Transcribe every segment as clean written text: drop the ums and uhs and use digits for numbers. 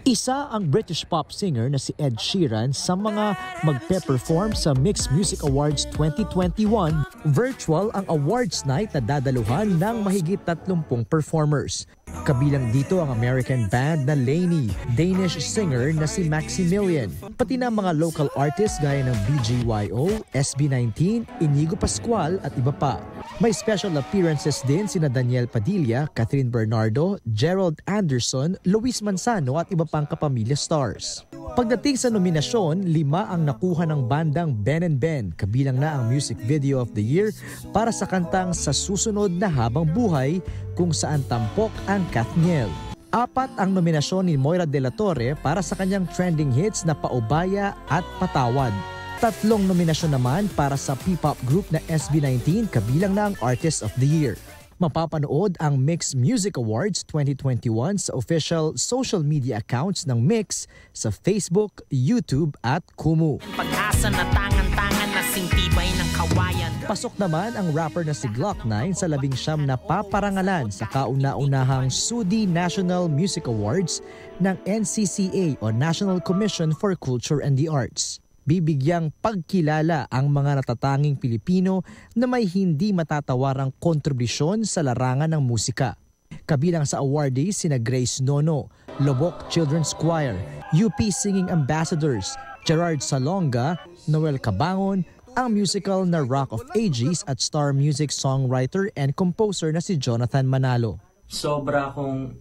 Isa ang British pop singer na si Ed Sheeran sa mga magpe-perform sa Mixed Music Awards 2021. Virtual ang awards night na dadaluhan ng mahigit 30 performers. Kabilang dito ang American band na Lainey, Danish singer na si Maximilian, pati na mga local artists gaya ng BGYO, SB19, Inigo Pascual at iba pa. May special appearances din sina Daniel Padilla, Catherine Bernardo, Gerald Anderson, Luis Manzano at iba pang kapamilya stars. Pagdating sa nominasyon, 5 ang nakuha ng bandang Ben and Ben, kabilang na ang Music Video of the Year para sa kantang Sa Susunod na Habang Buhay kung saan tampok ang Kathniel. 4 ang nominasyon ni Moira de la Torre para sa kanyang trending hits na Paubaya at Patawad. 3 nominasyon naman para sa P-pop group na SB19, kabilang na ang Artist of the Year. Mapapanood ang Mix Music Awards 2021 sa official social media accounts ng Mix sa Facebook, YouTube at Kumu. Pag-asa na tangan-tangan na sintibay ng kawayan. Pasok naman ang rapper na si Glock-9 sa 19 na paparangalan sa kauna-unahang SUDI National Music Awards ng NCCA o National Commission for Culture and the Arts. Bibigyang pagkilala ang mga natatanging Pilipino na may hindi matatawarang kontribusyon sa larangan ng musika. Kabilang sa awardees sina Grace Nono, Lobok Children's Choir, UP Singing Ambassadors, Gerard Salonga, Noel Cabangon, ang musical na Rock of Ages at Star Music songwriter and composer na si Jonathan Manalo. Sobra akong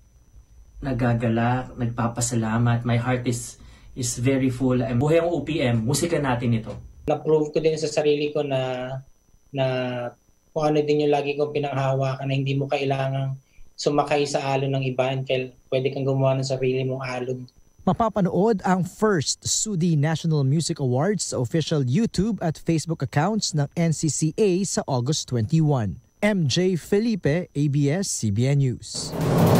nagagalak, nagpapasalamat. My heart is very full. Buhay ang OPM, musika natin ito. Na-prove ko din sa sarili ko na kung ano din yung lagi kong pinanghahawakan na hindi mo kailangang sumakay sa alon ng iba and pwede kang gumawa ng sarili mong alon. Mapapanood ang first SUDI National Music Awards sa official YouTube at Facebook accounts ng NCCA sa August 21. MJ Felipe, ABS-CBN News.